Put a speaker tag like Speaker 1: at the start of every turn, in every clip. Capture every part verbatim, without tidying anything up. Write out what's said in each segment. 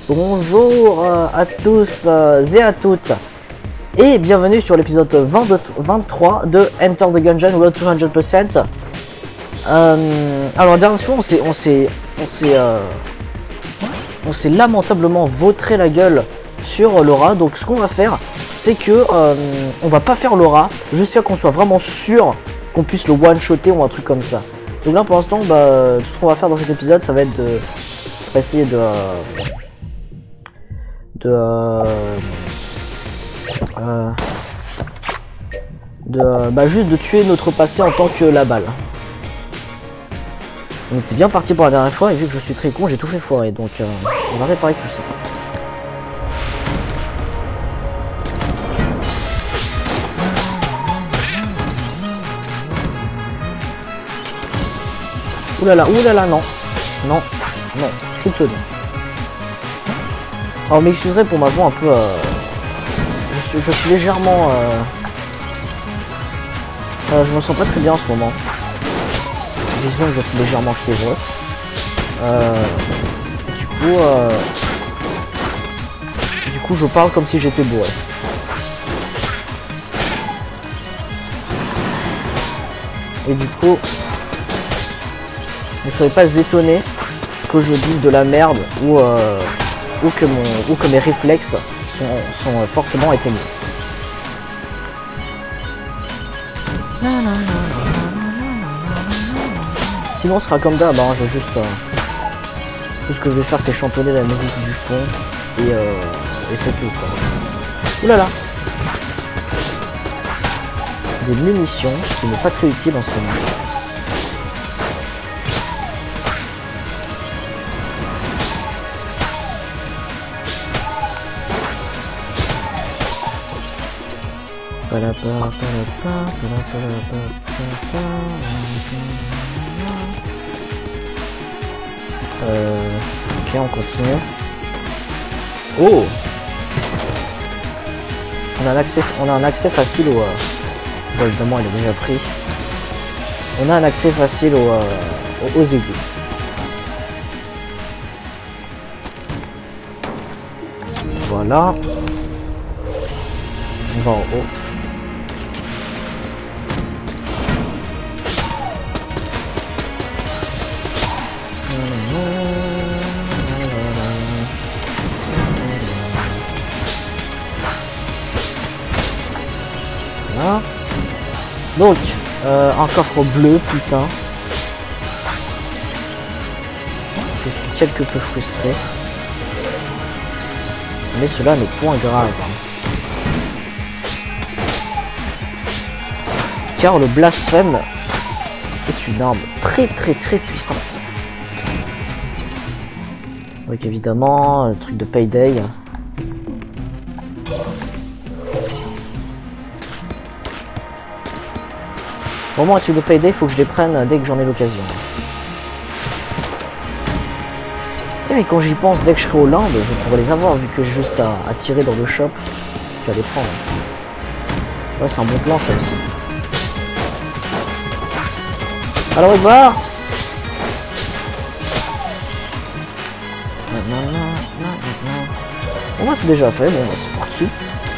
Speaker 1: Bonjour euh, à tous euh, et à toutes et bienvenue sur l'épisode vingt-trois de Enter the Gungeon Road to cent pour cent. Euh, alors dernière fois on s'est on s'est on s'est euh, on s'est lamentablement vautré la gueule sur l'aura. Donc ce qu'on va faire c'est que euh, on va pas faire l'aura jusqu'à qu'on soit vraiment sûr qu'on puisse le one shotter ou un truc comme ça. Donc là pour l'instant bah, tout ce qu'on va faire dans cet épisode ça va être de essayer de euh, de euh, euh, de euh, bah juste de tuer notre passé en tant que la balle. Donc c'est bien parti pour la dernière fois et vu que je suis très con j'ai tout fait foirer, donc euh, on va réparer tout ça. Oulala, oulala, non, non, non, triple non. Alors m'excuserez pour ma voix un peu... Euh, je, suis, je suis légèrement... Euh, euh, je me sens pas très bien en ce moment. Disons que je suis légèrement fiévreux. Euh, du coup... Euh, du coup je parle comme si j'étais bourré. Et du coup... Ne soyez pas étonnés que je dise de la merde ou... Euh, Ou que, mon, ou que mes réflexes sont, sont fortement éteignés. Sinon, on sera comme d'hab, hein, je vais juste... Euh, tout ce que je vais faire, c'est chantonner la musique du fond, et, euh, et c'est tout, quoi. Oulala. Des munitions, ce qui n'est pas très utile en ce moment. Euh, ok, on continue. Oh, on a un accès, on a un accès facile au. Euh... Bon, évidemment, il est déjà pris. On a un accès facile au, euh, aux égouts. Voilà. On va en haut. Voilà. Donc, euh, un coffre bleu, putain. Je suis quelque peu frustré. Mais cela n'est point grave. Car le blasphème est une arme très très très puissante. Donc évidemment, le truc de Payday. Pour moi, un truc de Payday, il faut que je les prenne dès que j'en ai l'occasion. Et quand j'y pense, dès que je serai au land, je pourrais les avoir vu que j'ai juste à, à tirer dans le shop puis à les prendre. Ouais, c'est un bon plan ça aussi. Alors Edouard, bon, moi c'est déjà fait, bon c'est parti.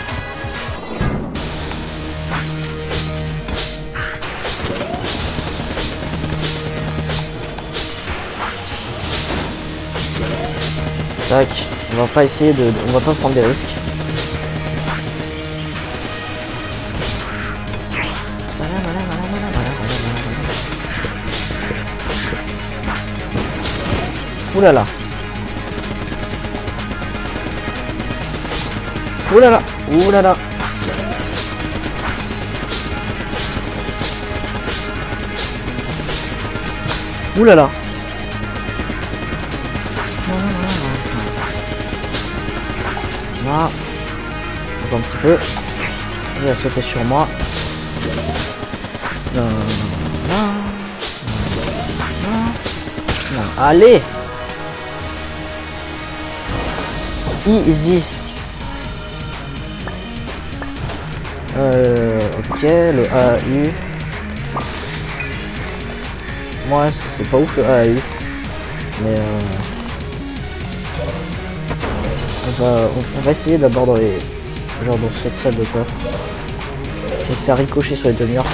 Speaker 1: Tac, on va pas essayer de... on va pas prendre des risques. Oulala. Oulala. Oulala. Oulala. Là. Un petit peu. Il va sauter sur moi. Non, non, non, non. Allez. Easy. Euh, ok, le A U. Moi, c'est pas ouf le A U. Mais euh... On va, on, on va essayer d'abord dans les... Genre dans cette salle de coffre. On va se faire ricocher sur les deux murs.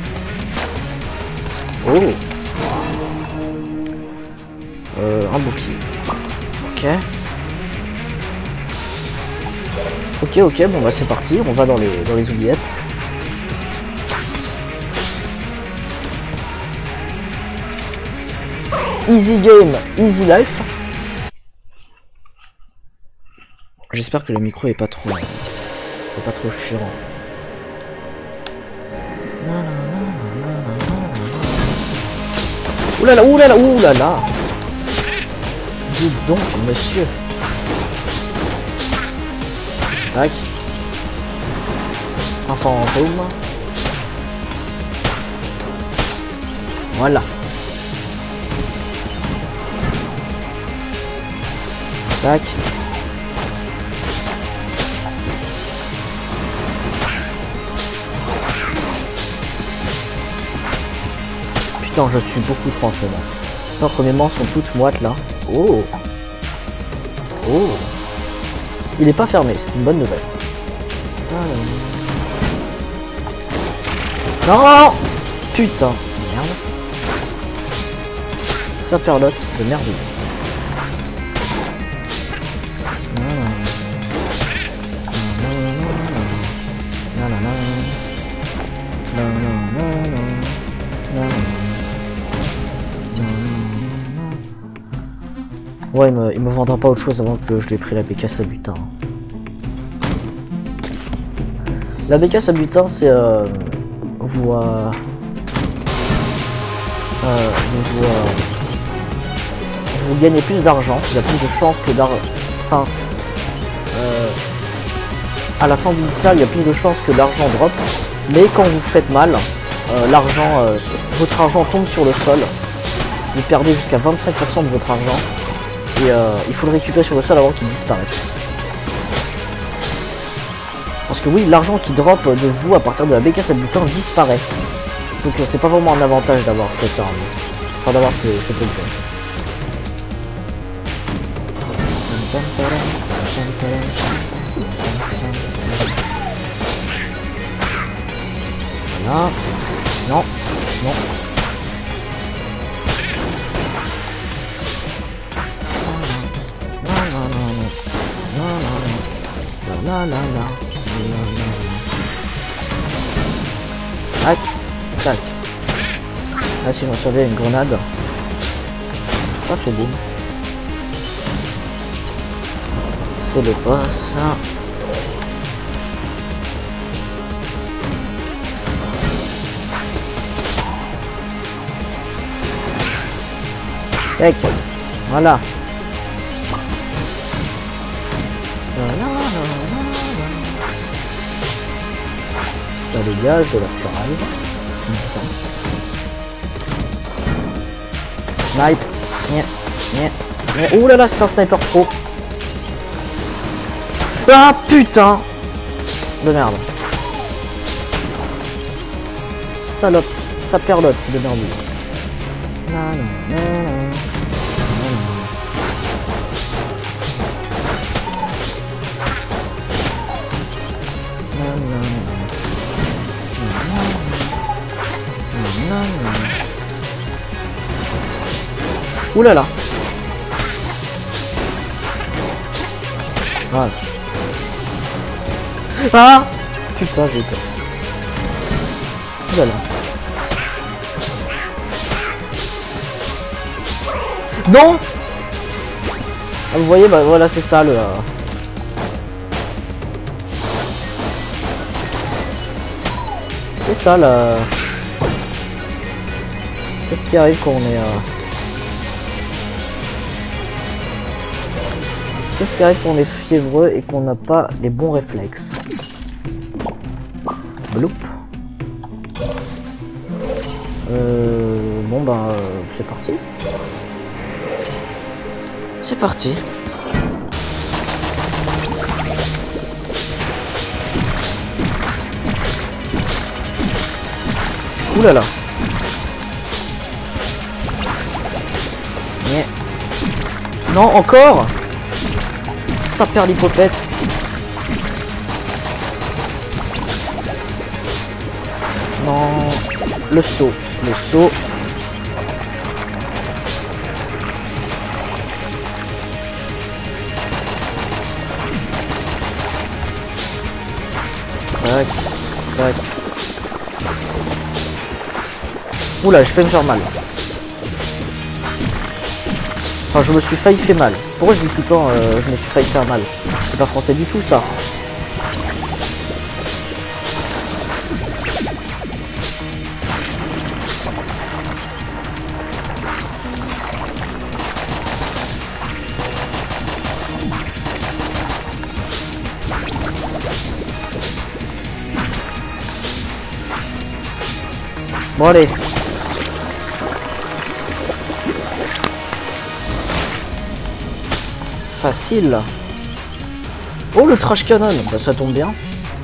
Speaker 1: Oh. Euh, un bouclier. Ok. Ok, ok, bon bah c'est parti, on va dans les, dans les oubliettes. Easy game, easy life. J'espère que le micro est pas trop, est pas trop chiant. Oulala, oulala, oulala. Dis donc, monsieur. Tac. Un fantôme. Voilà. Tac. Putain, je suis beaucoup trop en ce moment. Putain, mes mains sont toutes moites là. Oh. Oh. Il est pas fermé, c'est une bonne nouvelle. Non. Putain. Merde. Ça perlote de merveille. Ouais, il me, il me vendra pas autre chose avant que je lui ai pris la B K Sabutin. La B K Sabutin, c'est euh, vous, euh, euh, vous, euh, vous gagnez plus d'argent, il y a plus de chances que d'argent. Enfin, euh, à la fin du ça, il y a plus de chances que l'argent drop. Mais quand vous faites mal, euh, l'argent, euh, votre argent tombe sur le sol. Vous perdez jusqu'à vingt-cinq pour cent de votre argent. Et euh, il faut le récupérer sur le sol avant qu'il disparaisse. Parce que oui, l'argent qui drop de vous à partir de la B K Sabutin disparaît. Donc euh, c'est pas vraiment un avantage d'avoir cette arme. Enfin d'avoir cet objet. Voilà. Non. Non. La la la la tac tac. Là si je recevais une grenade, ça fait boum. C'est le boss. Tac. Voilà. Ça dégage de la ferraille. Snipe. Nya, nya, nya. Ouh là là, c'est un sniper pro. Ah putain de merde. Salope, ça perlote de merde. Ouh là là. Voilà. Ah putain, j'ai eu peur. Ouh là là. Non. Ah, vous voyez, bah voilà, c'est ça le... C'est ça là. C'est ce qui arrive quand on est... Euh... C'est ce qui arrive quand on est fiévreux et qu'on n'a pas les bons réflexes. Bloup. Euh, bon bah euh, c'est parti. C'est parti. Ouh là là. Mais... Non, encore. Ça perd l'hypopète. Non. Le saut. Le saut. Tac. Tac. Oula, je vais me faire mal. Enfin, je me suis failli faire mal. Pourquoi je dis tout le temps euh, je me suis failli faire mal? C'est pas français du tout, ça. Bon, allez. Facile. Oh, le trash cannon. Bah, ça tombe bien.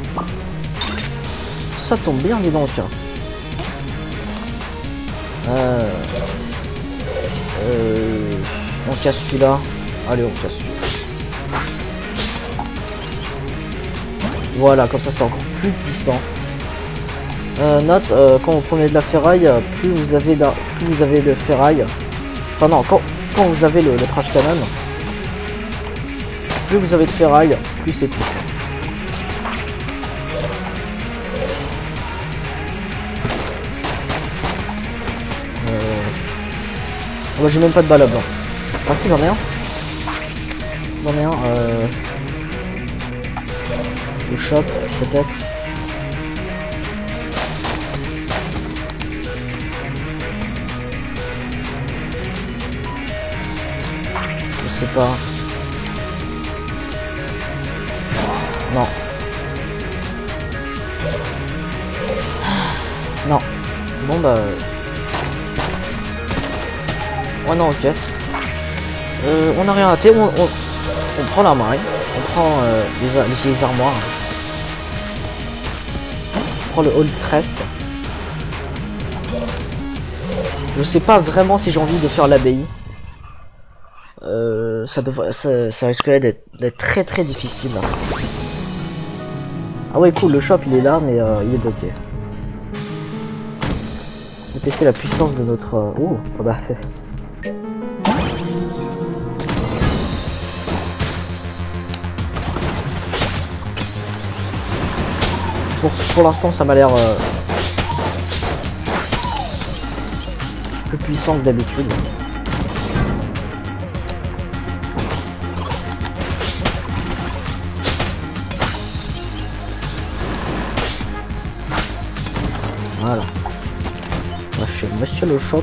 Speaker 1: Ça tombe bien, dis donc. Euh... Euh... On casse celui-là. Allez, on casse celui-là. Voilà, comme ça c'est encore plus puissant. Euh, note, euh, quand vous prenez de la ferraille, plus vous avez de, plus vous avez de ferraille. Enfin non, quand, quand vous avez le, le trash cannon, plus vous avez de ferraille, plus c'est puissant. Euh... Moi j'ai même pas de balle à blanc. Ah si, j'en ai un. J'en ai un. Euh... Le shop, peut-être. Je sais pas. Non. Non. Bon bah... Ouais non, ok. Euh, on a rien raté, on, on, on prend l'armoire, on prend euh, les, les vieilles armoires. On prend le Old Crest. Je sais pas vraiment si j'ai envie de faire l'abbaye. Euh, ça, devrait, ça, ça risquerait d'être très très difficile. Ah ouais, cool, le shop il est là, mais euh, il est bloqué. On va tester la puissance de notre... Euh... Oh, oh bah... Pour, pour l'instant, ça m'a l'air euh, plus puissant que d'habitude. Voilà. On va chez Monsieur le Shop.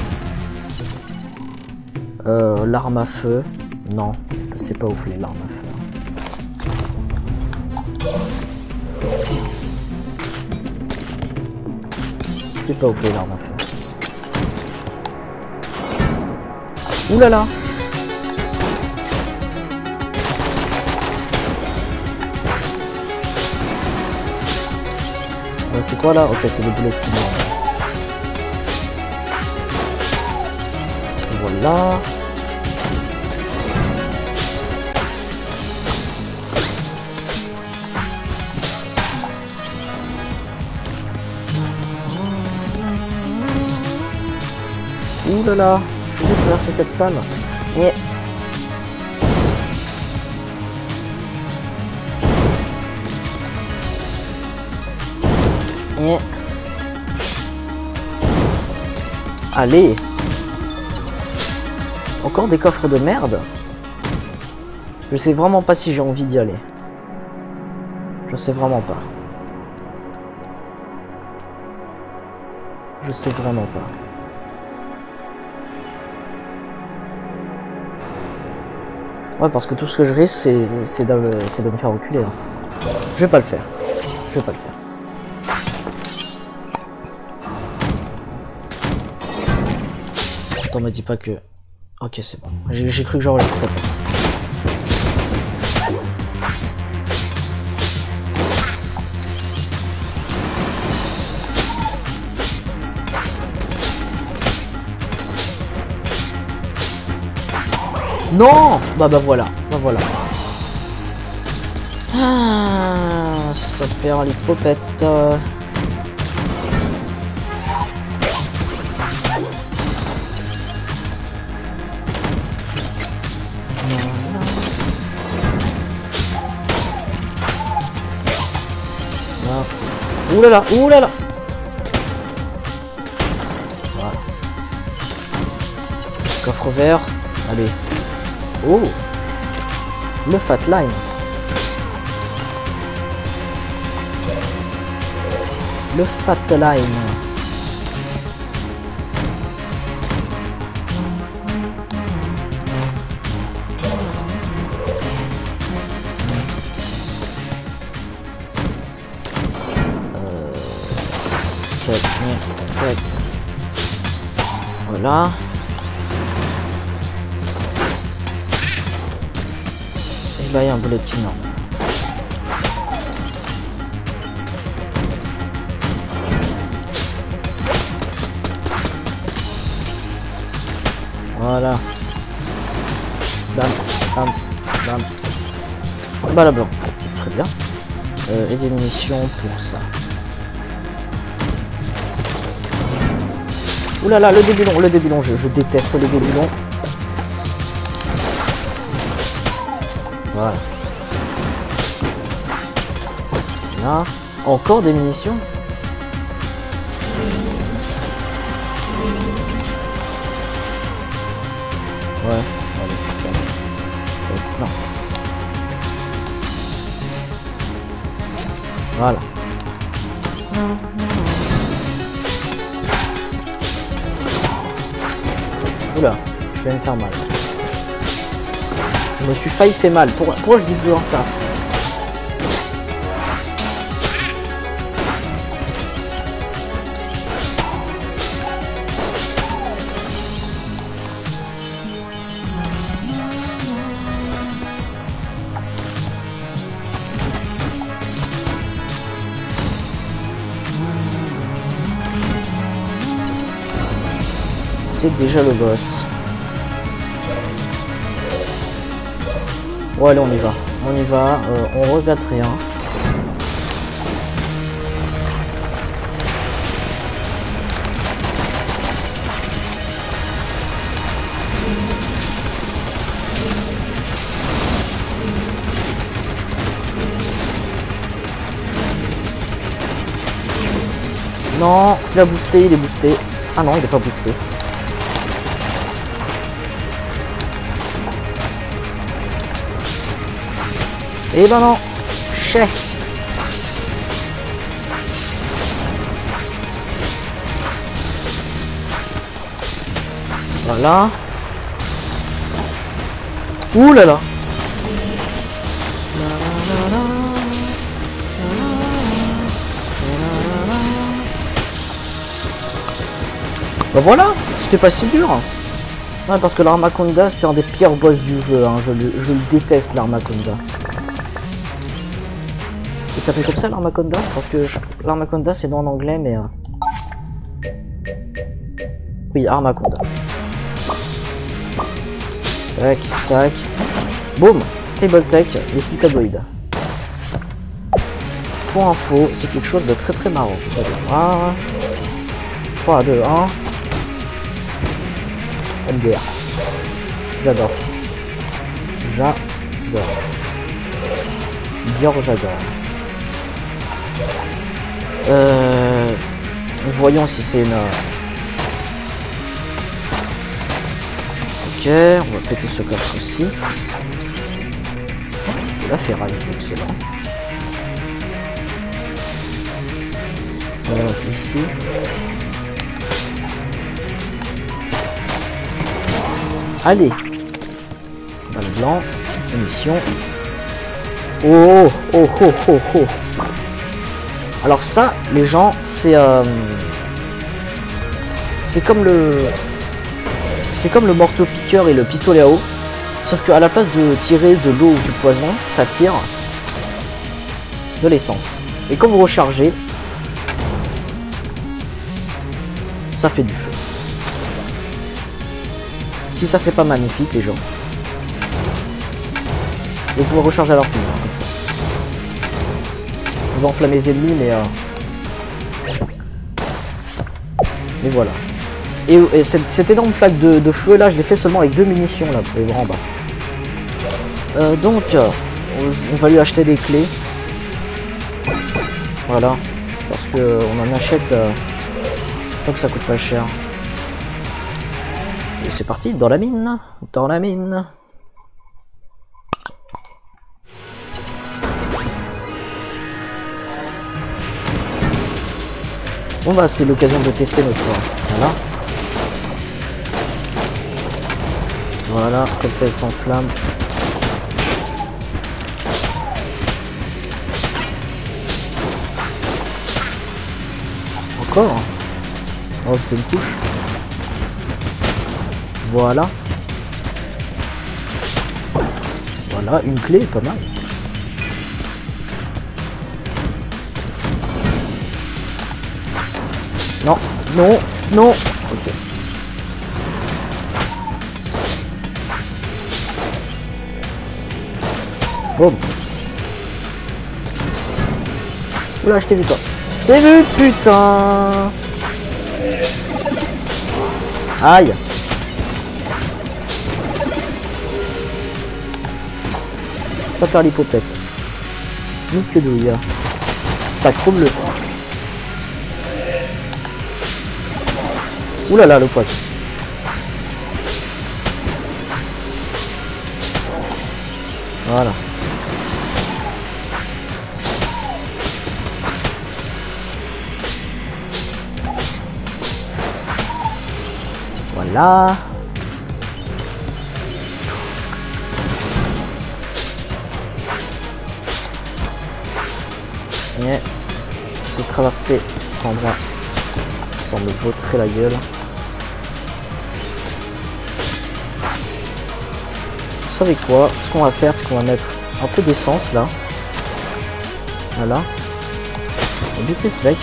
Speaker 1: Euh, l'arme à feu. Non, c'est pas, c'est pas ouf les l'armes à feu. C'est pas ouf les l'armes à feu. Ouh là là. Euh, c'est quoi là? Ok, c'est des boulettes qui meurent. Voilà. Ouh là là, je vais traverser cette salle. Mais... Mais... Allez. Encore des coffres de merde. Je sais vraiment pas si j'ai envie d'y aller. Je sais vraiment pas. Je sais vraiment pas. Ouais, parce que tout ce que je risque, c'est de, de me faire reculer. Hein. Je vais pas le faire. Je vais pas le faire. Attends, me dis pas que... Ok, c'est bon. J'ai cru que j'enregistrais pas. Non. Bah bah voilà. Bah voilà. Ah, ça perd l'hypopète. Euh... Ouh là là, ouh là là. Voilà. Coffre vert. Allez. Oh. Le fat line. Le fat line. Voilà. Et là il y a un bullet qui non. Voilà. Bam, bam, bam. Bah là blanc. Très bien. Euh, et des munitions pour ça. Ouh là là, le débulon, le débulon, je, je déteste les débulons. Voilà. Là, encore des munitions. Ouais, allez, peut-être, non. Voilà. Oula, je vais me faire mal. Je me suis failli fait mal. Pourquoi, pourquoi je dis toujours ça? C'est déjà le boss. Bon allez, on y va. On y va. Euh, on regrette rien. Non, il a boosté, il est boosté. Ah non, il est pas boosté. Et ben non, chef. Voilà. Ouh là là. Bah voilà, c'était pas si dur. Ouais, parce que l'Armaconda c'est un des pires boss du jeu, hein. je, le, je le déteste l'Armaconda. Il s'appelle comme ça l'Armaconda? Parce que l'Armaconda c'est non en anglais mais... Euh... Oui, Armaconda. Tac, tac. Boum. Tabletech, les citadoïdes. Pour info, c'est quelque chose de très très marrant. un, trois, deux, un. M D R. J'adore. J'adore. Dior, j'adore. Euh, voyons si c'est une... Ok, on va péter ce coffre aussi. La ferraille, excellent. Voilà, ici. Allez. Balle blanc, munition. Oh, oh, oh, oh, oh. Alors ça, les gens, c'est euh, c'est comme le c'est comme le morteau-piqueur et le pistolet à eau, sauf qu'à la place de tirer de l'eau ou du poison, ça tire de l'essence. Et quand vous rechargez, ça fait du feu. Si ça c'est pas magnifique, les gens. Vous pouvez recharger à leur fin, comme ça. pouvais enflammer les ennemis, mais... Euh... Mais voilà. Et, et cette, cette énorme flaque de, de feu là, je l'ai fait seulement avec deux munitions là, vous pouvez voir en bas. Euh, donc, euh, on va lui acheter des clés. Voilà. Parce que on en achète... Euh, tant que ça coûte pas cher. Et c'est parti, dans la mine. Dans la mine. Bon bah c'est l'occasion de tester notre... Voilà. Voilà, comme ça elle s'enflamme. Encore. Oh, jeter une couche. Voilà. Voilà, une clé, pas mal. Non, non, non. Ok. Boum. Oula, je t'ai vu toi. Je t'ai vu, putain. Aïe. Ça perd l'hypopète. Ni que douille. Ça crouble le temps. Ouh là là, le poison. Voilà. Voilà. Et j'ai traversé cet endroit qui semble vautrer la gueule. Vous savez quoi? Ce qu'on va faire, c'est qu'on va mettre un peu d'essence là. Voilà. On va buter ce mec.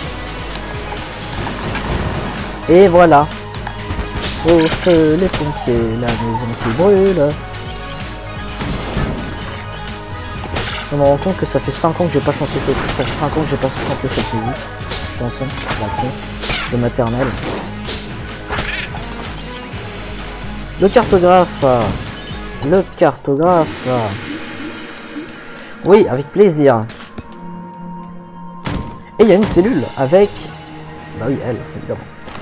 Speaker 1: Et voilà. Au feu les pompiers, la maison qui brûle. Je me rends compte que ça fait cinq ans que j'ai pas chanté, ça fait cinq ans que j'ai pas chanté cette musique, cette chanson, de maternelle. Le cartographe. Le cartographe. Oui, avec plaisir. Et il y a une cellule avec... Bah oui, elle, évidemment.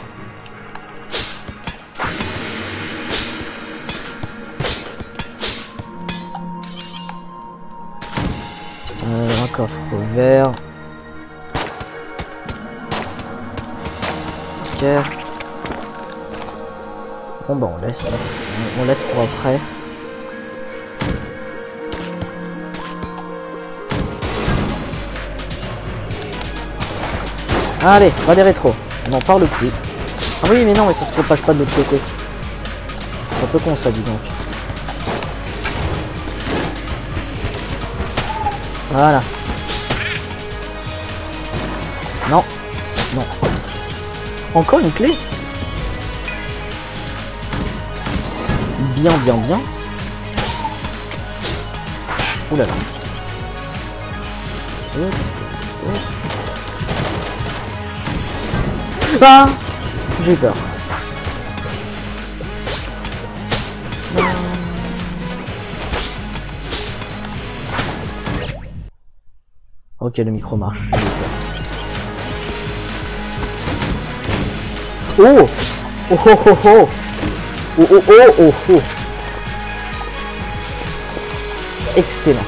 Speaker 1: Euh, un coffre vert. Ok. Bon bah on laisse. On laisse pour après. Allez, pas des rétros. On n'en parle plus. Ah oui, mais non, mais ça se propage pas de l'autre côté. C'est un peu con ça, dis donc. Voilà. Non. Non. Encore une clé. Bien, bien, bien. Ouh là là. Oh, oh. Ah, j'ai peur. Ok, le micro marche. Oh, oh oh oh oh, oh oh oh oh oh. Excellent.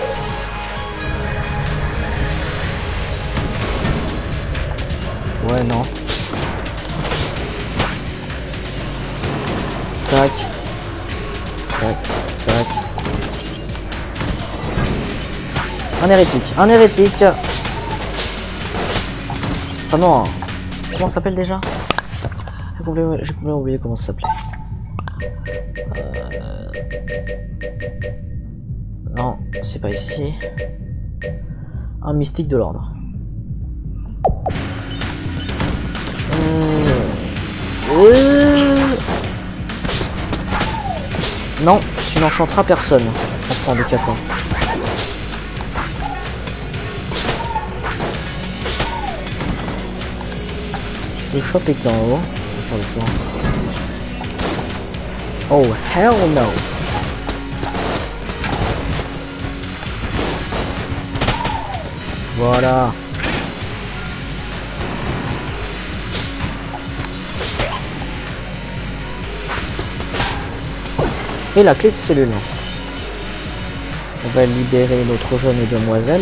Speaker 1: Ouais, non. Tac. Tac. Tac. Un hérétique. Un hérétique. Ah non. Comment ça s'appelle déjà? J'ai complètement, j'ai complètement oublié comment ça s'appelait. Euh... Non, c'est pas ici. Un mystique de l'ordre. Euh... Non, tu n'enchanteras personne, enfant de Catan. Le shop est en haut. Je vais faire le tour. Oh hell no. Voilà. Et la clé de cellule. On va libérer notre jeune demoiselle.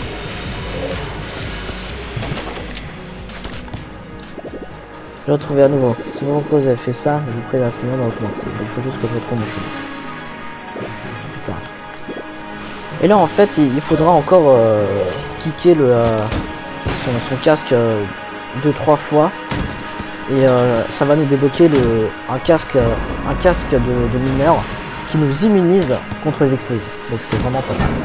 Speaker 1: Je l'ai retrouvé à nouveau. Si vous vous avez fait ça, je vous prie la semaine, on va recommencer. Il faut juste que je retrouve mon chemin. Putain. Et là en fait il, il faudra encore euh, kicker le, euh, son, son casque euh, deux trois fois. Et euh, ça va nous débloquer le, un casque, euh, un casque de, de mineur qui nous immunise contre les explosions. Donc c'est vraiment pas mal.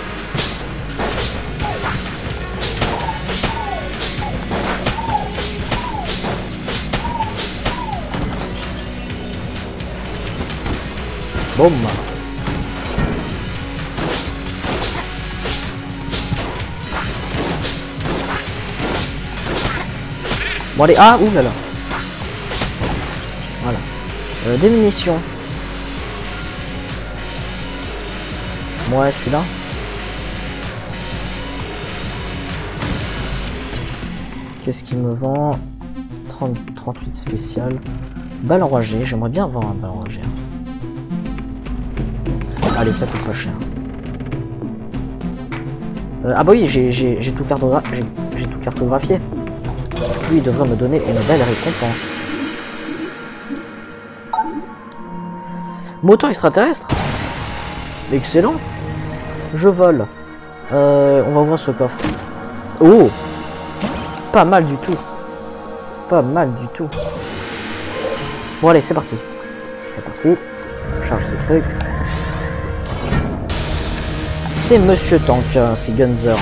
Speaker 1: Boum. Bon allez, ah ouh là là. Voilà. Euh, des munitions. Ouais, je suis là. Qu'est-ce qu'il me vend? trente, trente-huit spécial. Balle enragée, j'aimerais bien avoir un balle enragée. Allez, ça coûte pas cher. Euh, ah bah oui, j'ai tout, cartogra tout cartographié. Lui, il devrait me donner une belle récompense. Moto extraterrestre. Excellent. Je vole. Euh, on va ouvrir ce coffre. Oh, pas mal du tout. Pas mal du tout. Bon allez, c'est parti. C'est parti. Charge ce truc. C'est Monsieur Tank, c'est Gunzer.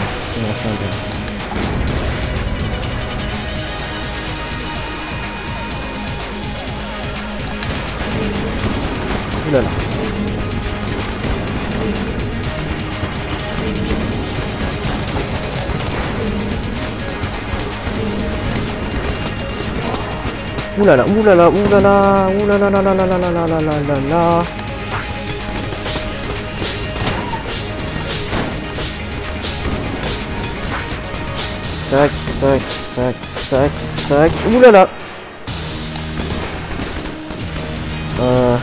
Speaker 1: Ouh là là. Ouh là là, ouh là là, ouh là là, ouh là là là là là là là là là là là. Tac, tac, tac, tac, tac. Ouh là là. Euh...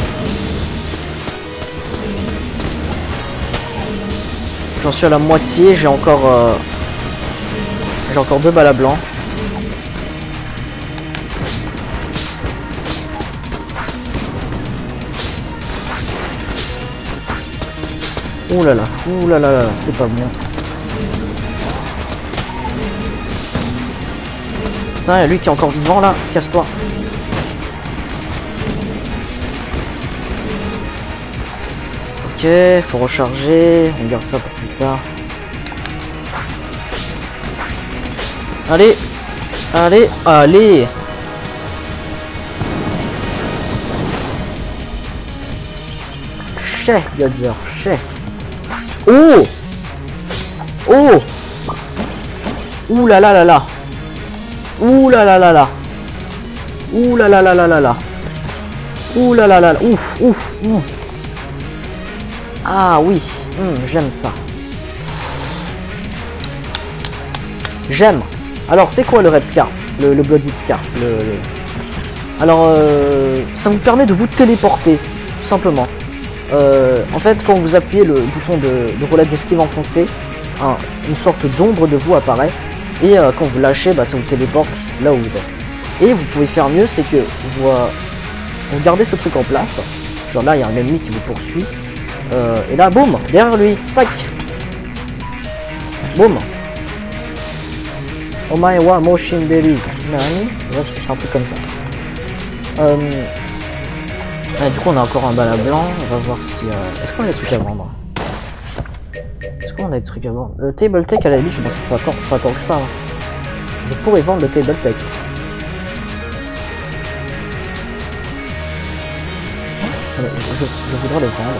Speaker 1: J'en suis à la moitié, j'ai encore... Euh... J'ai encore deux balles à blanc. Ouh là là, ouh là là là, c'est pas bon. Putain, il y a lui qui est encore vivant là, casse-toi. Ok, faut recharger, on garde ça pour plus tard. Allez, allez, allez. Chez, Gunzer, chez. Oh, oh. Ouh là là là là. Ouh là là là là. Ouh là là là là là là. Ouh là là là là. Ouf, ouf, ouf. Ah oui, mmh, j'aime ça. J'aime. Alors, c'est quoi le Red Scarf? Le, le Bloody Scarf le, le... Alors, euh, ça vous permet de vous téléporter, tout simplement. Euh, en fait, quand vous appuyez le bouton de, de roulette d'esquive enfoncé, hein, une sorte d'ombre de vous apparaît. Et euh, quand vous lâchez, bah, ça vous téléporte là où vous êtes. Et vous pouvez faire mieux, c'est que vous, euh, vous gardez ce truc en place. Genre là, il y a un ennemi qui vous poursuit. Euh, et là, boum, derrière lui, sac. Boum. Omae wa Moshinberi. Nani? Là, c'est un truc comme ça. Euh... Ah, du coup, on a encore un bal à blanc. On va voir si... Euh... Est-ce qu'on a des trucs à vendre? Est-ce qu'on a des trucs à vendre? Le Table Tech, à la limite, je pense pas tant, pas tant que ça. Hein. Je pourrais vendre le Table Tech. Je, je, je voudrais le vendre.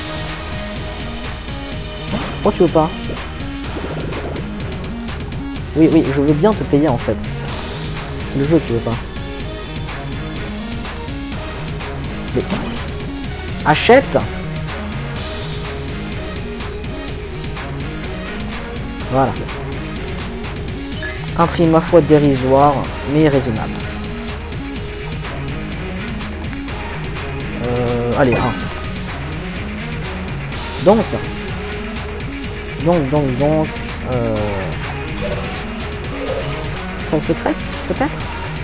Speaker 1: Oh, tu veux pas? Oui, oui, je veux bien te payer en fait. C'est le jeu qui veut pas. Mais... Achète. Voilà. Un prix ma foi dérisoire, mais raisonnable. Euh, allez, un. Donc, donc, donc, donc, euh, salle secrète, peut-être.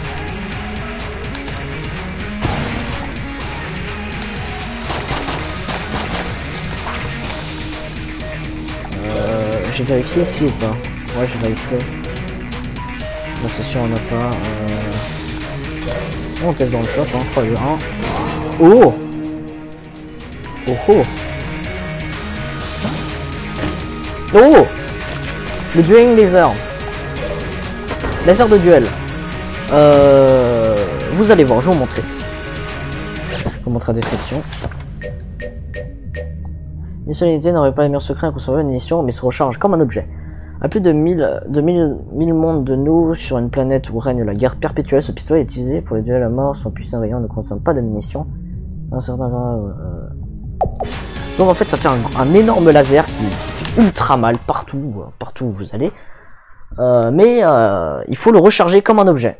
Speaker 1: Euh, j'ai vérifié ici ou pas? Ouais, j'ai vérifié. Là, c'est sûr, on n'a pas. Euh... On teste dans le shop, hein, trois, deux, un. Oh! Oh oh! Oh! Le dueling laser. Laser de duel. Euh... Vous allez voir, je vais vous montrer. Je vais vous montrer la description. Une seule unité n'aurait pas les meilleurs secrets à conserver une édition, mais se recharge comme un objet. À plus de mille, de mille, mille mondes de nous, sur une planète où règne la guerre perpétuelle, ce pistolet est utilisé pour les duels à mort. Son puissant rayon ne consomme pas de munitions. Un certain... euh... Donc en fait, ça fait un, un énorme laser qui, qui fait ultra mal partout, euh, partout où vous allez. Euh, mais euh, il faut le recharger comme un objet.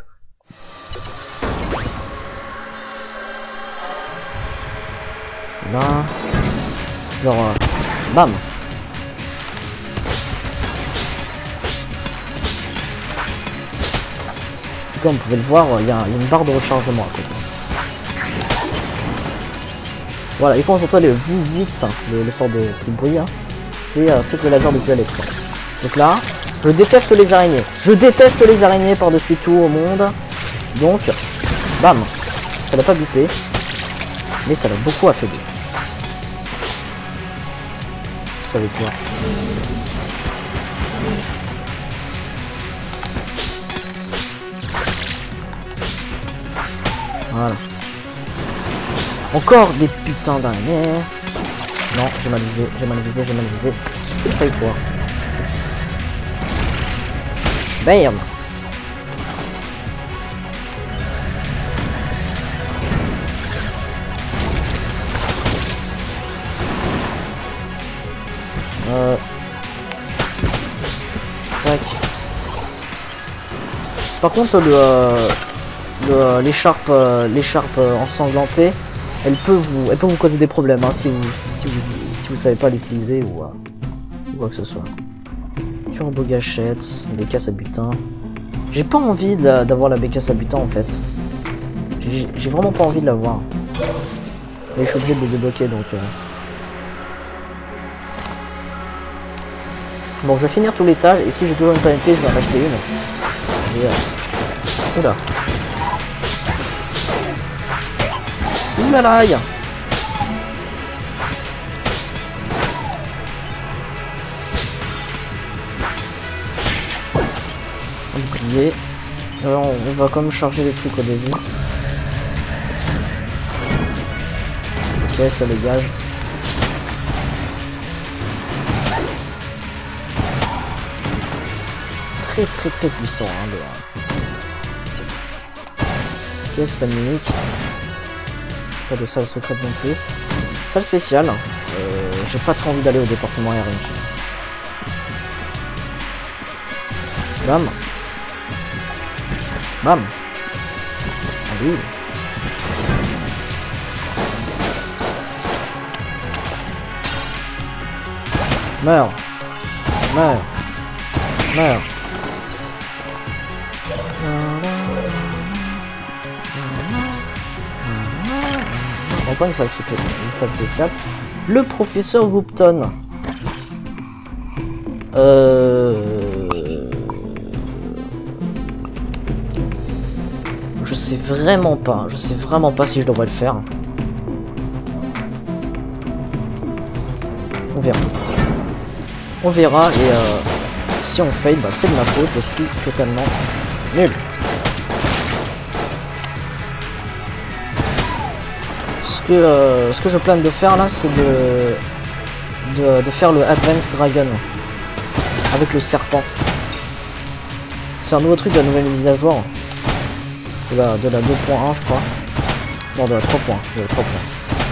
Speaker 1: Là, genre, euh, bam. Comme vous pouvez le voir, il y, y a une barre de rechargement à côté. Voilà, et quand on entend le vite, le, le sort de petit bruit, hein, c'est euh, que le laser de duel est prêt. Donc là, je déteste les araignées. Je déteste les araignées par-dessus tout au monde. Donc, bam. Ça l'a pas buté, mais ça l'a beaucoup affaibli. Vous savez quoi? Voilà. Encore des putains d'araignées. Non, j'ai mal visé, j'ai mal visé, j'ai mal visé. Vous savez quoi? Bam. Euh... Tac. Par contre, le... Euh... l'écharpe euh, l'écharpe euh, ensanglantée, elle peut vous elle peut vous causer des problèmes hein, si vous si vous si vous savez pas l'utiliser ou, euh, ou quoi que ce soit. Turbo gâchette, bécasse à butin. J'ai pas envie d'avoir la bécasse à butin en fait. J'ai vraiment pas envie de l'avoir. Mais je suis obligé de le débloquer donc. Euh... Bon, je vais finir tout l'étage et si j'ai toujours une planète, je vais en acheter une. Et, euh... Oula. Oulala. Oublié. Alors on va quand même charger les trucs au début. Ok, ça dégage. Très très très puissant hein, le... Ok, c'est pas une mimique. Pas de salle secrète non plus. Salle spéciale. Euh, J'ai pas trop envie d'aller au département R N G. Bam. Bam. Allez. Meurs. Meurs. Meurs. Encore une salle, une salle spéciale. Le professeur Goupton. Euh... Je sais vraiment pas. Je sais vraiment pas si je devrais le faire. On verra. On verra et euh, si on fail, bah, c'est de ma faute. Je suis totalement nul. Ce que, euh, ce que je plane de faire là, c'est de, de de faire le Advanced Dragon avec le serpent. C'est un nouveau truc de la nouvelle mise à jour. De la, de la deux point un je crois. Non, de la trois point un. De la trois point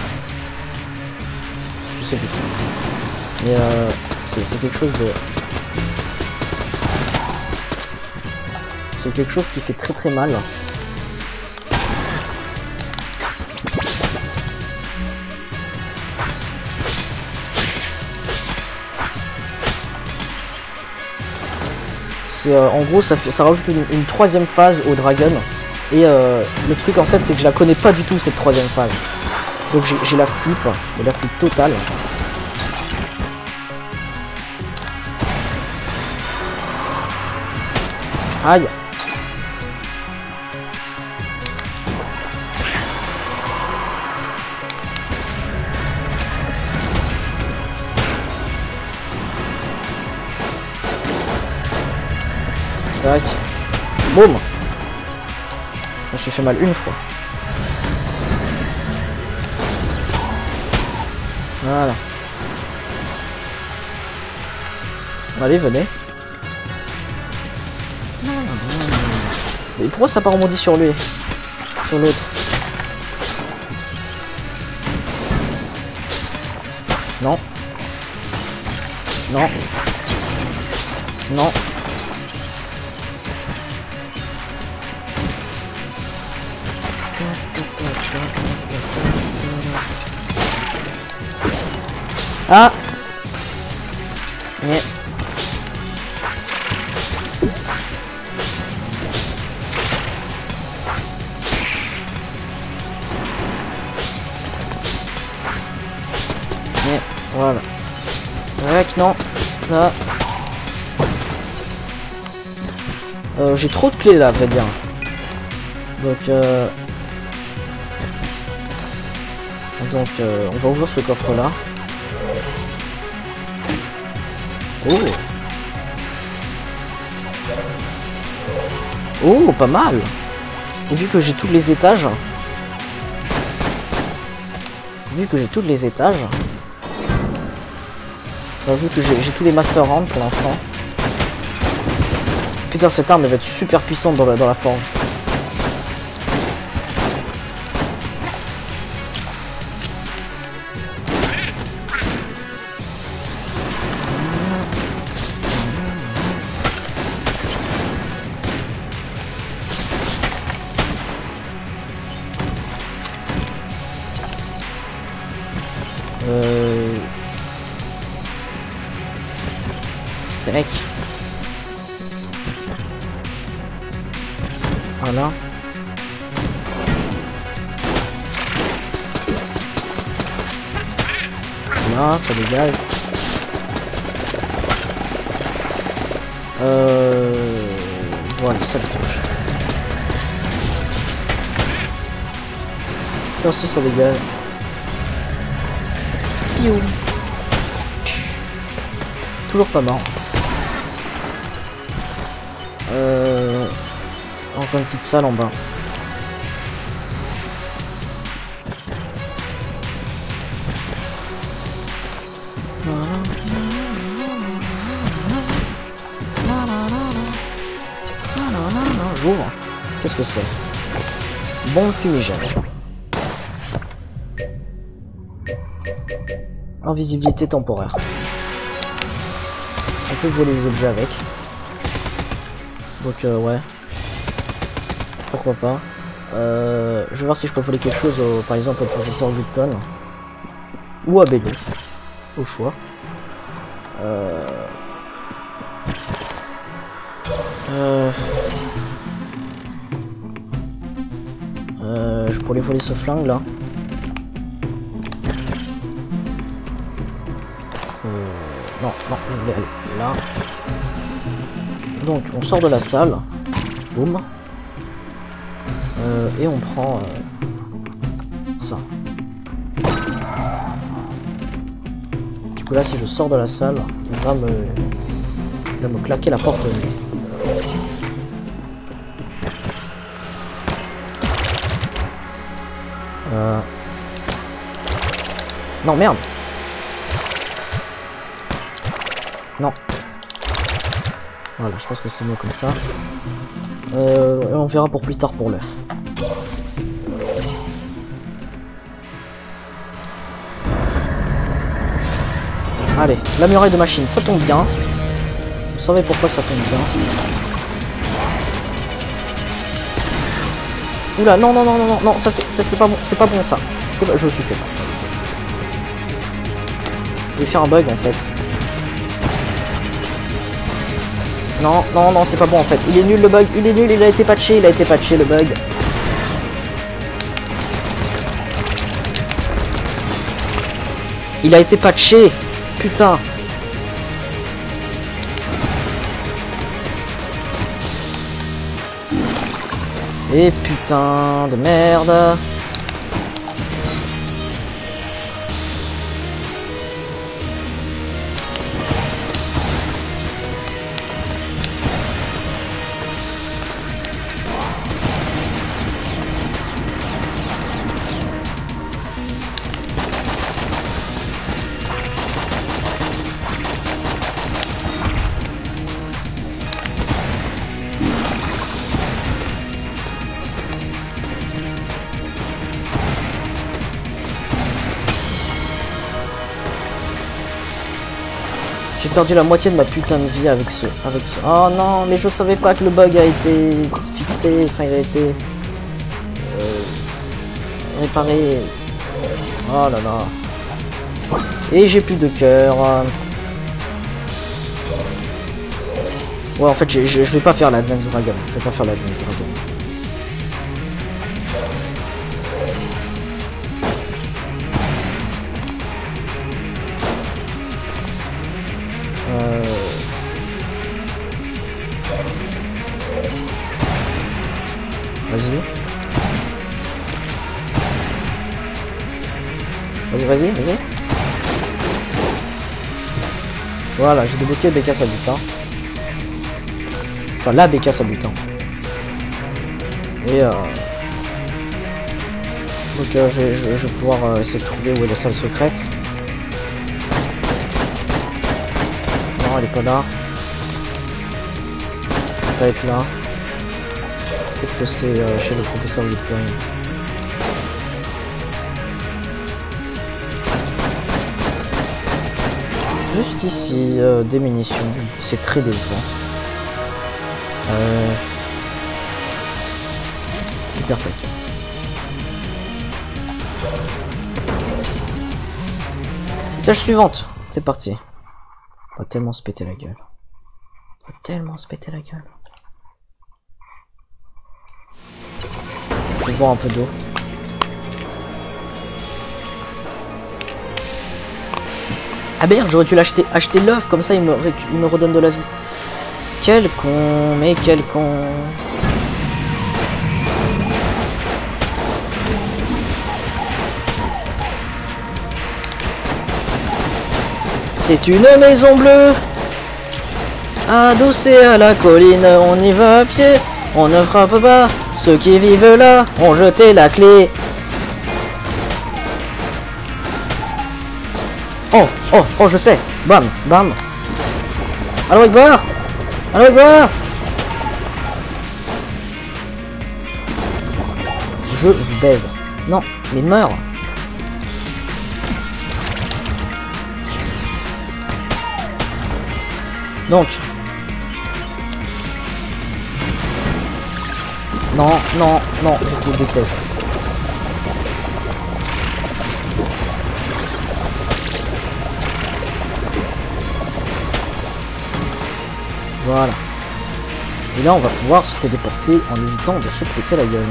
Speaker 1: un. Je sais plus. Mais euh, c'est quelque chose de... C'est quelque chose qui fait très très mal. Euh, en gros ça, fait, ça rajoute une, une troisième phase au dragon et euh, le truc en fait c'est que je la connais pas du tout cette troisième phase, donc j'ai la flip, mais la flip totale. Aïe. Tac. Boum. Je me suis fait mal une fois. Voilà. Allez, venez. Et pourquoi ça n'a pas rebondi sur lui? Sur l'autre? Non. Non. Non. Ah. Mais... Mais... Voilà. Avec, non. Là. Euh, j'ai trop de clés là, à vrai dire. Donc, euh... Donc, euh, on va ouvrir ce coffre là. Oh. Oh, pas mal. Et vu que j'ai tous les étages, vu que j'ai tous les étages, enfin, vu que j'ai tous les master rounds pour l'instant. Putain, cette arme elle va être super puissante dans la, dans la forme. Euh... Mec. Voilà. Là, ça dégage. Euh... Voilà, ça dégage. Ça aussi, ça dégage. Piou. Toujours pas mort. Euh... Encore une petite salle en bas. J'ouvre. Qu'est-ce que c'est? Bombe fumigène. Invisibilité temporaire. On peut voler les objets avec. Donc euh, ouais. Pourquoi pas. Euh, je vais voir si je peux voler quelque chose au, par exemple au professeur Gupton. Ou à Bédo. Au choix. Euh... Euh... Euh, je pourrais voler ce flingue là. Euh, non, non, je voulais aller là. Donc, on sort de la salle. Boum. Euh, et on prend euh, ça. Du coup là, si je sors de la salle, il va me, il va me claquer la porte de nuit. Euh... Non, merde. Voilà, je pense que c'est mieux comme ça. Euh, et on verra pour plus tard pour l'œuf. Allez, la muraille de machine, ça tombe bien. Vous savez pourquoi ça tombe bien. Oula, non, non, non, non, non, non, ça c'est pas bon, c'est pas bon ça. Pas, je me suis fait. Je vais faire un bug en fait. Non, non, non, c'est pas bon en fait. Il est nul le bug, il est nul, il a été patché, il a été patché le bug. Il a été patché, putain. Et putain de merde. J'ai perdu la moitié de ma putain de vie avec ce, avec ce. Oh non, mais je savais pas que le bug a été fixé, enfin il a été euh, réparé. Oh là là. Et j'ai plus de cœur. Ouais, en fait, je, je vais pas faire l'Advance Dragon. Je vais pas faire l'Advance Dragon. Vas-y. Vas-y, vas-y, vas-y. Voilà, j'ai débloqué B K Sabutin. Enfin, la B K Sabutin. Et euh... donc euh, je, je, je vais pouvoir euh, essayer de trouver où est la salle secrète. Non, elle est pas là. Elle peut pas être là. Peut-être que c'est euh, chez le professeur Lupin. Juste ici, euh, des munitions, c'est très décevant. Euh... Hyper tac. Tâche suivante, c'est parti. On va tellement se péter la gueule. On va tellement se péter la gueule. Je vais boire un peu d'eau. Ah merde, j'aurais dû l'acheter, acheter l'œuf, comme ça il me, il me redonne de la vie. Quel con, mais quel con. C'est une maison bleue, adossée à la colline, on y va à pied, on ne frappe pas, ceux qui vivent là ont jeté la clé. Oh, oh, oh, je sais. Bam, bam. Allô, Akbar. Allô, Akbar. Je vous baise. Non, mais meurs. Donc. Non, non, non, je te déteste. Voilà. Et là, on va pouvoir se téléporter en évitant de se péter la gueule.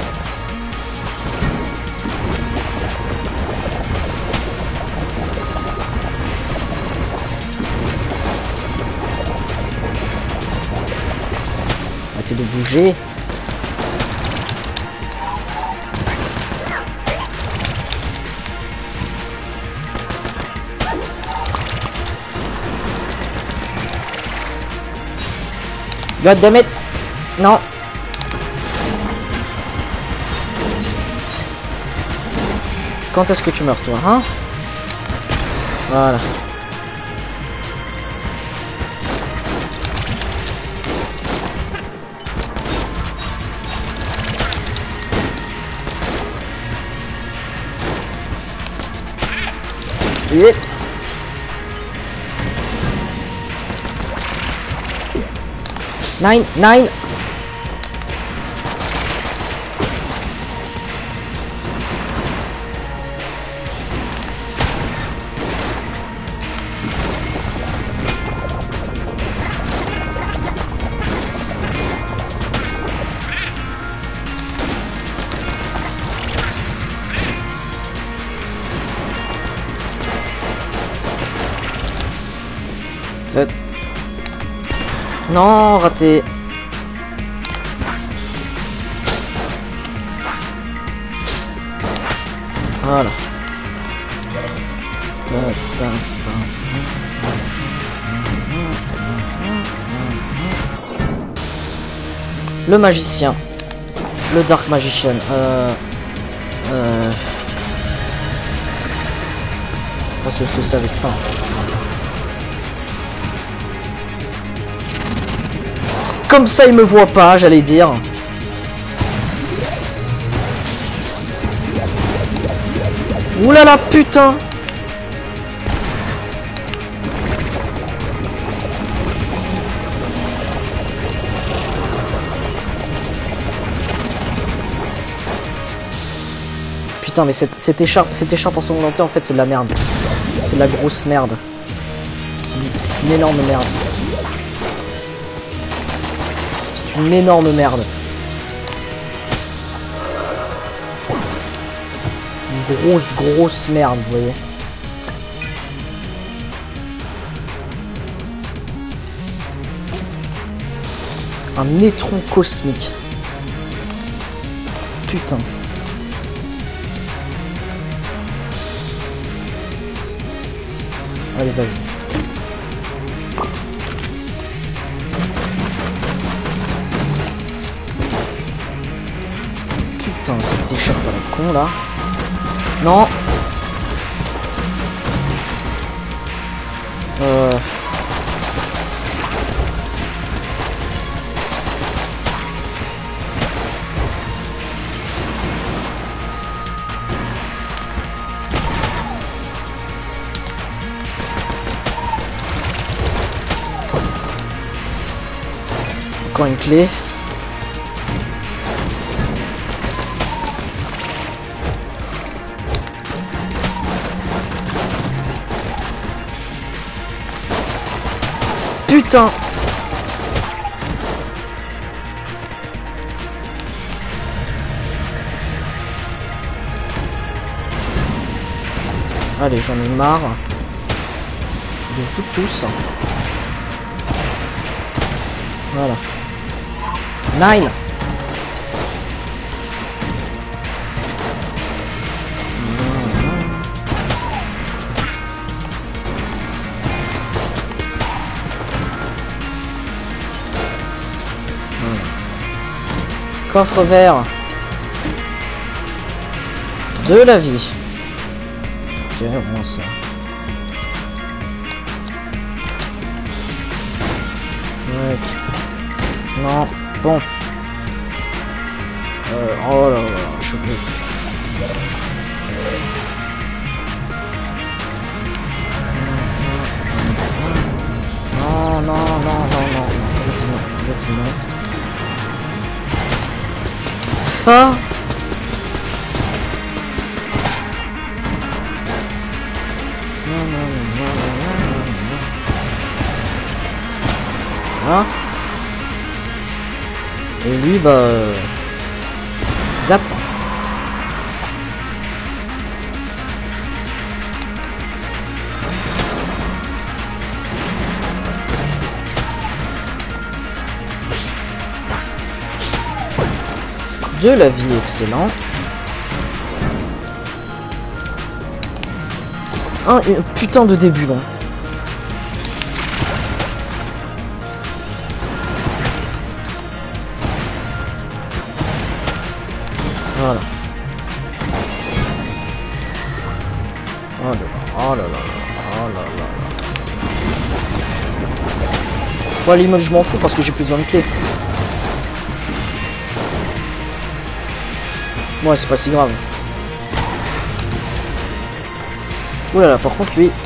Speaker 1: Arrêtez de bouger. God damn it! Non! Quand est-ce que tu meurs, toi, hein? Voilà. Vite. Nine, nine. sept. Non, raté. Voilà. Le magicien. Le Dark Magician. Euh... Euh... Pas se soucier avec ça. Comme ça, il me voit pas, j'allais dire. Oulala, putain! Putain, mais cette, cette écharpe, cette écharpe en secondaire, en fait, c'est de la merde. C'est de la grosse merde. C'est une énorme merde. C'est une énorme merde. Une grosse, grosse merde, vous voyez. Un nétron cosmique. Putain. Allez, vas-y. Putain, cette écharpe à la con là. Non. Euh... Encore une clé. Putain. Allez, j'en ai marre de vous tous. Voilà. Nine. Coffre vert. De la vie. Ok, au moins ça. Ouais. Non. Bon. Euh, oh là là, je suis oublié. Non, non, non, non, non. Je dis non. Je dis non. Ah! Non, non, non, non, non, non. Ah! Et lui, bah... Euh... Zap! De la vie, excellent. Un, un putain de début là. Voilà. Oh là là, oh là là, oh là là. Bon, l'image, je m'en fous parce que j'ai plus besoin de clés. Ouais, c'est pas si grave. Ouh là là, par contre lui...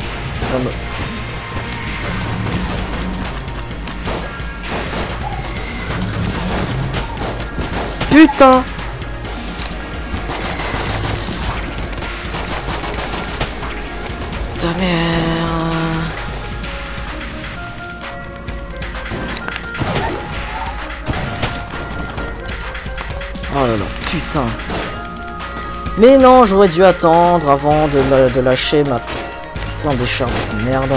Speaker 1: Putain! Ta mère! Oh là là, putain! Mais non, j'aurais dû attendre avant de, la, de lâcher ma putain d'écharpe de merde.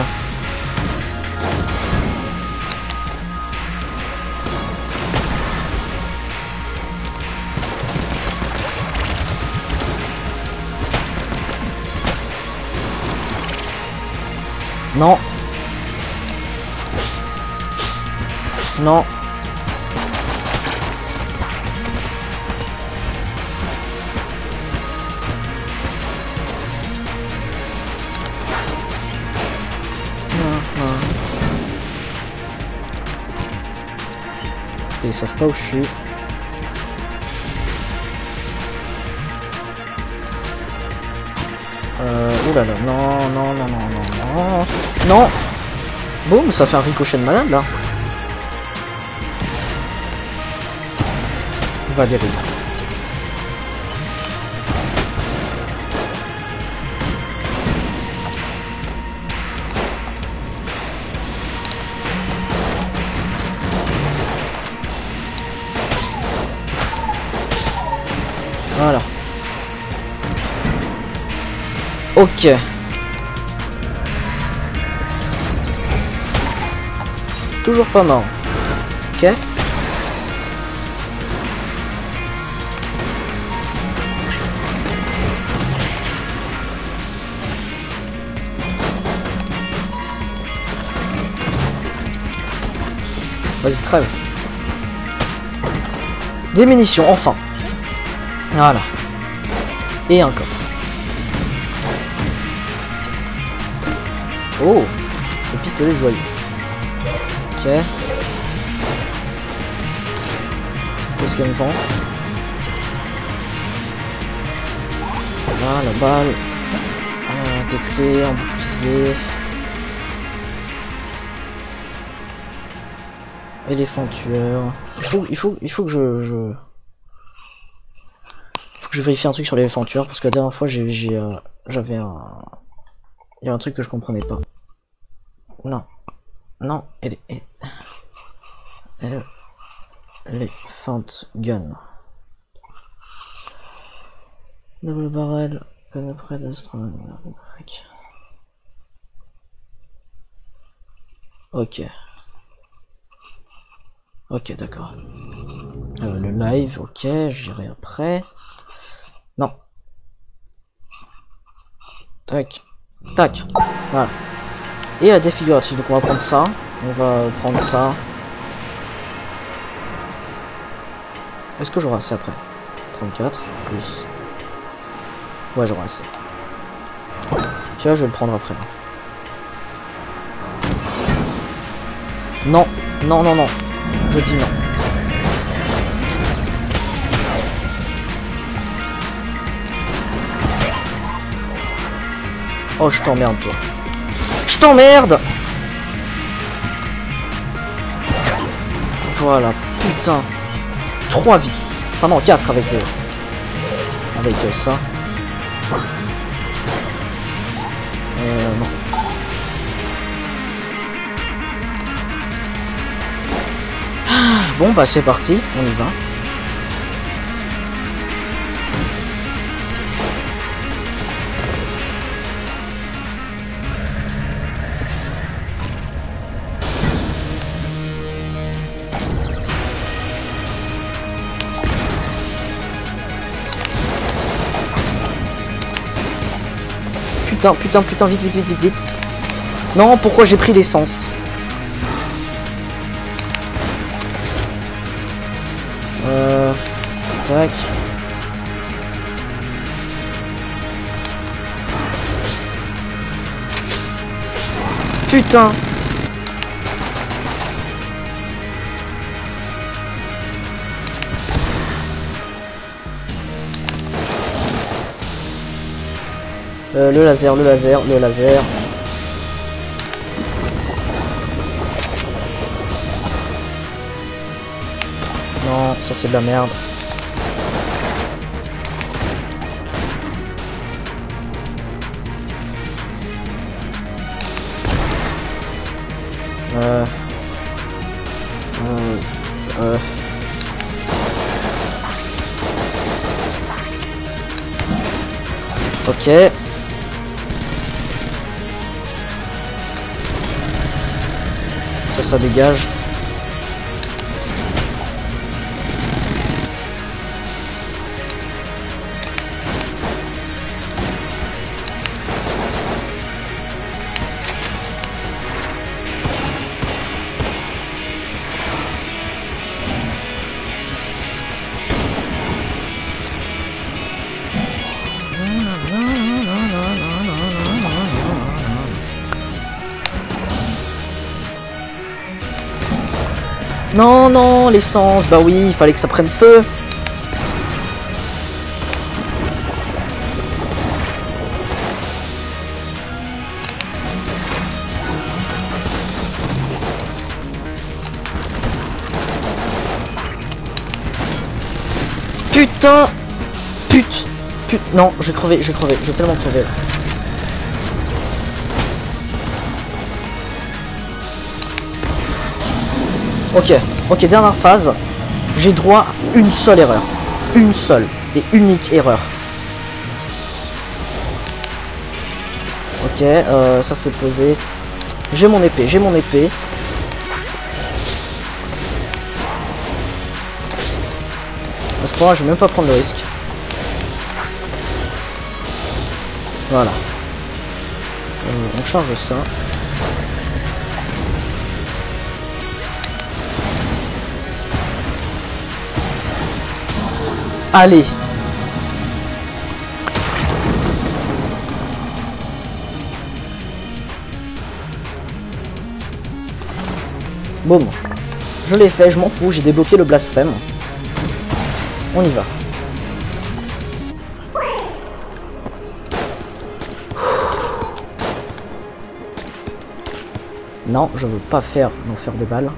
Speaker 1: Non. Non. Ils savent pas où je suis. Euh, oulala, non, non, non, non, non, non, non. Boum, ça fait un ricochet de malade là. Va dire vite. Voilà. Ok. Toujours pas mort. Ok. Vas-y, crève. Des munitions, enfin. Voilà. Et un coffre. Oh, le pistolet joyeux. Ok. Qu'est-ce qu'il y a une vente? Voilà, la balle. Ah, des clés, un bouclier. Éléphant tueur. Il faut, il faut, il faut que je, je... Faut que je vérifie un truc sur l'éléphant tueur parce que la dernière fois j'ai, j'ai, euh, j'avais un, il y a un truc que je comprenais pas. Non, non, elle est, elle, l'éléphant gun. Double barrel, comme après d'astronomie. Ok. Ok, d'accord. Euh, le live, ok, j'irai après. Non. Tac. Tac. Voilà. Et la défigurative, donc on va prendre ça. On va prendre ça. Est-ce que j'aurai assez après? trente-quatre, plus. Ouais, j'aurai assez. Tu vois, je vais le prendre après. Non, non, non, non. Je dis non. Oh, je t'emmerde, toi. Je t'emmerde. Voilà, putain. Trois vies. Enfin non, quatre avec euh, avec euh, ça. Euh, non. Bon bah c'est parti, on y va. Putain, putain, putain, vite, vite, vite, vite, vite. Non, pourquoi j'ai pris l'essence? Euh... Tac. Putain. Euh, le laser, le laser, le laser. Non, ça c'est de la merde. Euh... Euh... euh... Ok. Ça, ça dégage. Non, non, l'essence, bah oui, il fallait que ça prenne feu. Putain. Pute. Pute. Non, je vais crever, je vais crever, je vais tellement crever là. Ok, ok, dernière phase. J'ai droit à une seule erreur. Une seule et unique erreur. Ok, euh, ça c'est posé. J'ai mon épée, j'ai mon épée. À ce point-là, je vais même pas prendre le risque. Voilà. Euh, on charge ça. Allez. Boum. Je l'ai fait, je m'en fous, j'ai débloqué le blasphème. On y va. Non, je veux pas faire l'enfer des balles.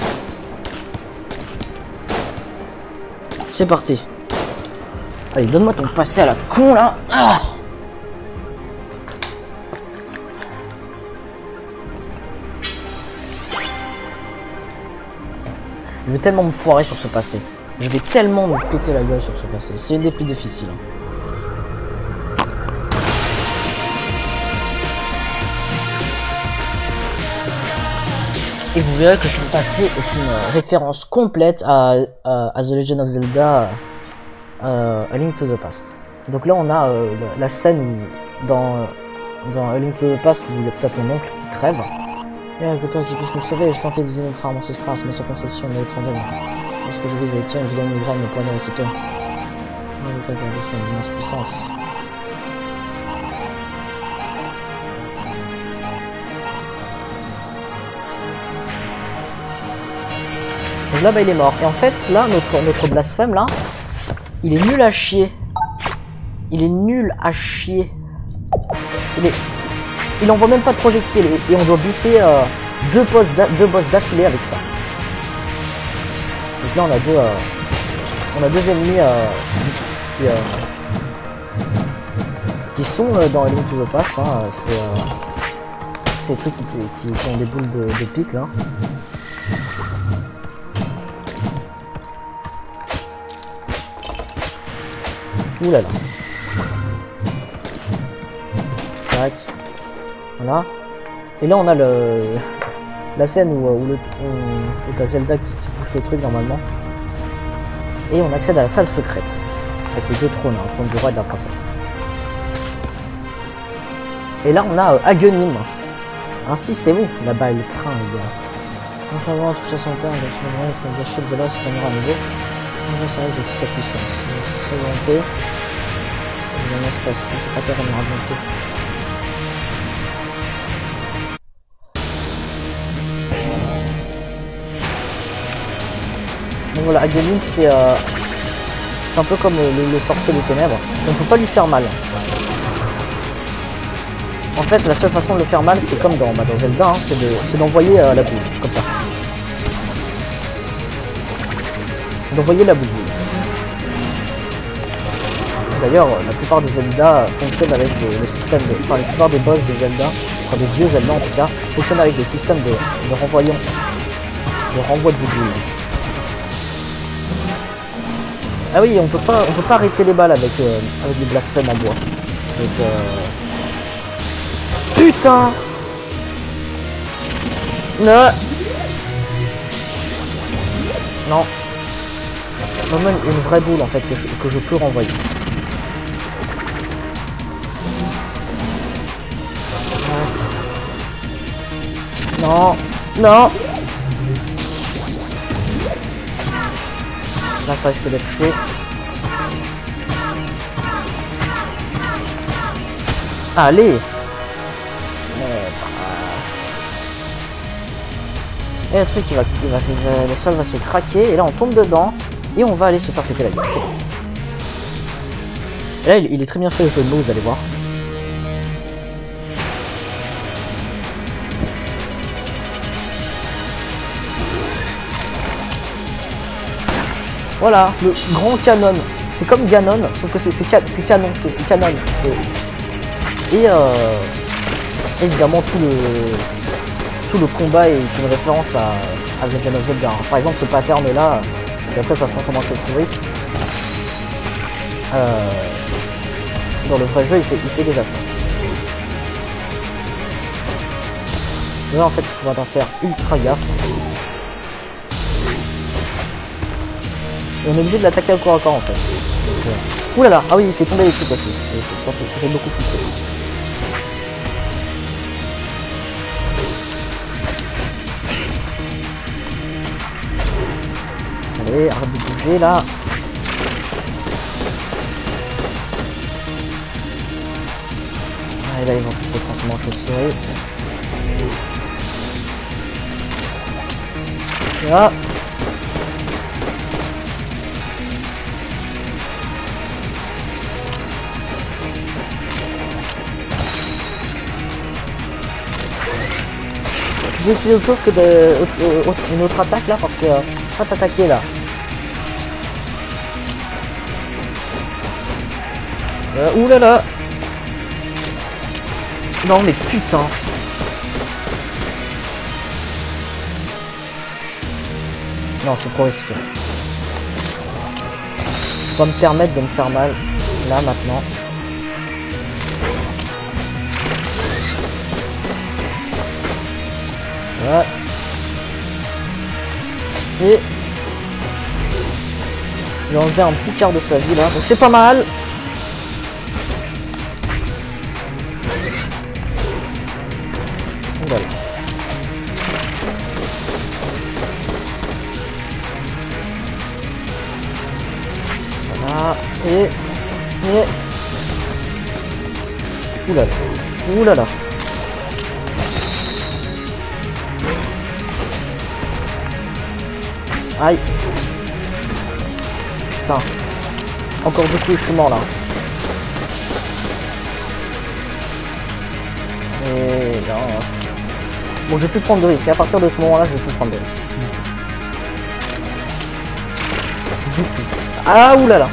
Speaker 1: C'est parti. Allez, donne-moi ton passé à la con là. Ah, je vais tellement me foirer sur ce passé. Je vais tellement me péter la gueule sur ce passé. C'est une des plus difficiles. Et vous verrez que ce passé est une référence complète à, à, à The Legend of Zelda euh, A Link to the Past. Donc là on a euh, la scène où, dans, dans A Link to the Past où il y a peut-être ton oncle qui crève. Et que toi qui puisse nous sauver, j'ai tenté d'utiliser notre arme ancestrale, mais sa conception est étrange. Est-ce que je vise à tiens, une vilaine migraine, me poignard aussitôt. Le cas de une immense puissance. Donc là bah il est mort. Et en fait là notre, notre blasphème là, il est nul à chier. Il est nul à chier. Il est... Il envoie même pas de projectiles et on doit buter euh, deux boss deux boss d'affilée avec ça. Donc là on a deux euh, on a deux ennemis euh, qui, euh, qui sont euh, dans A Link to the Past. Hein. C'est euh, ces trucs qui, qui, qui ont des boules de, de pique là. Ouh là là. Tac. Voilà. Et là on a le la scène où, où, le, où, où t'as Zelda qui, qui pousse le truc normalement. Et on accède à la salle secrète. Avec les deux trônes, hein, le trône du roi et de la princesse. Et là on a euh, Aghanim. Ainsi c'est vous, là-bas il craint les gars. Un changement touche à son terme, il va se mettre être gâché de l'os, règnera à nouveau. On va s'arrêter de toute sa puissance. Sa volonté. Il y a un espace, il faut pas terminer à volonté. Donc voilà, Aghanim c'est euh, c'est un peu comme le, le sorcier des ténèbres. On peut pas lui faire mal. En fait, la seule façon de le faire mal, c'est comme dans, bah, dans Zelda, hein, c'est d'envoyer de, euh, la boule, comme ça. D'envoyer la boule. D'ailleurs, la plupart des Zelda fonctionnent avec le, le système de... Enfin, la plupart des boss des Zelda, enfin des vieux Zelda en tout cas, fonctionnent avec le système de, de renvoyant, de renvoi de boule. Ah oui, on peut pas, on peut pas arrêter les balles avec, euh, avec des blasphèmes en bois. Donc, euh... putain. Non. Non. Non, même une vraie boule en fait que je, que je peux renvoyer. Non. Non. Là, ça risque d'être touché. Allez. Et le truc, il va, il va, le sol va se craquer. Et là, on tombe dedans. Et on va aller se faire péter la gueule. C'est parti. Et là, il, il est très bien fait le jeu de mots, vous allez voir. Voilà, le grand canon. C'est comme Ganon, sauf que c'est ca canon, c'est canon. Et euh, évidemment, tout le, tout le combat est une référence à, à The Legend of Zelda. Par exemple, ce pattern-là, et après ça se transforme en chauve-souris. Euh, dans le vrai jeu, il fait, il fait déjà ça. Là, en fait, il faudra en faire ultra gaffe. Et on est obligé de l'attaquer au corps à corps en fait. Donc, euh... ouh là là, ah oui, il fait tomber les trucs aussi. Et ça fait, ça fait beaucoup flipper. Allez, arrête de bouger là. Et là, ils vont tous se transformer en chauve-souris. Là. Tu peux utiliser autre chose que de, autre, autre, une autre attaque là parce que euh, pas t'attaquer là. Euh, ouh là là. Non mais putain. Non, c'est trop risqué. Je peux pas me permettre de me faire mal là maintenant. Voilà. Et il a enlevé un petit quart de sa vie là, donc c'est pas mal. Voilà. Voilà. Et et oulala, oulala. Aïe. Putain. Encore deux coups, je suis mort là. Et non. Bon, je vais plus prendre de risques. À partir de ce moment-là, je vais plus prendre de risques. Du tout. Du tout. Ah, oulala.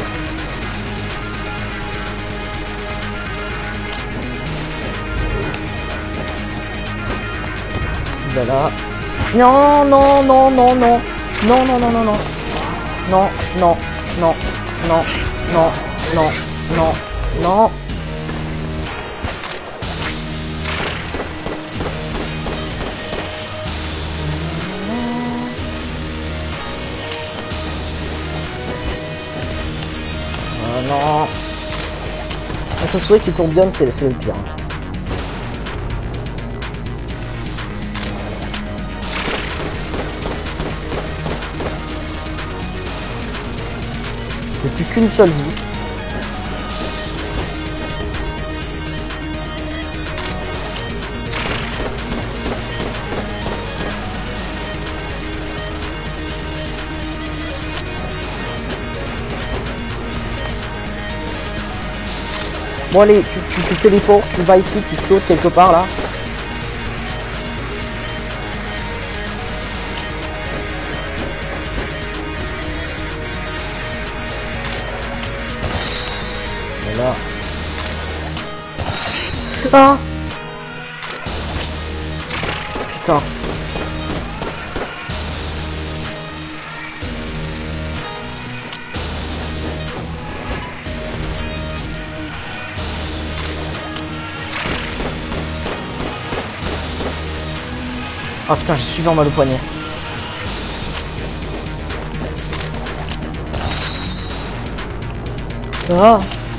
Speaker 1: Oulala. Non, non, non, non, non. Non, non, non, non, non. Non, non, non, non, non, non, non, non. Euh, non. La chauve-souris qui tourbillonne, c'est le pire. J'ai plus qu'une seule vie. Bon allez, tu, tu te téléportes, tu vas ici, tu sautes quelque part là. Voilà. Ah! Putain. Ah putain, j'ai super mal au poignet. Ah.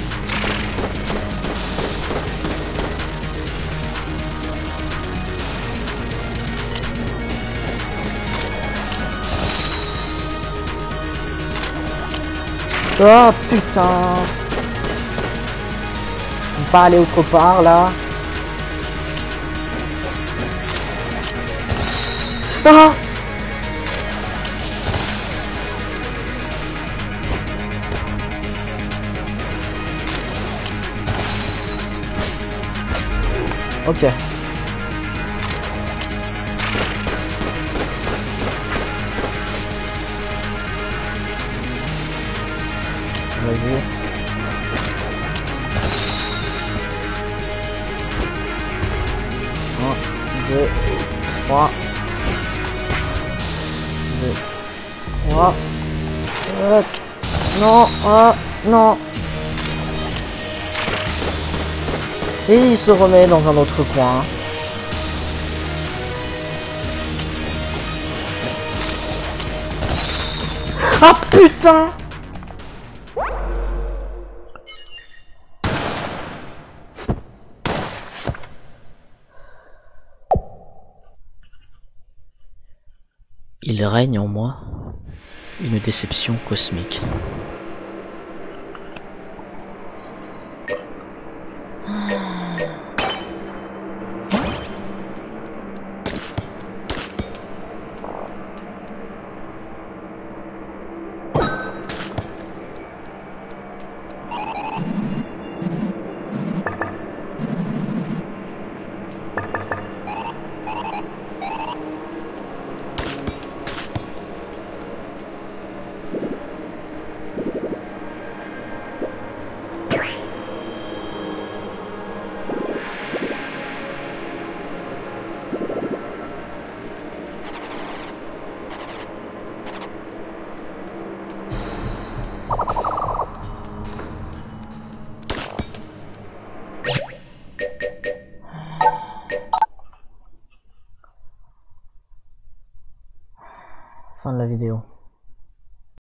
Speaker 1: Oh putain. On va pas aller autre part là. Ah. Ok. Vas-y. Un, deux, trois. Deux, trois. Euh, non, ah, non. Et il se remet dans un autre coin. Ah putain! Il règne en moi une déception cosmique. Fin de la vidéo.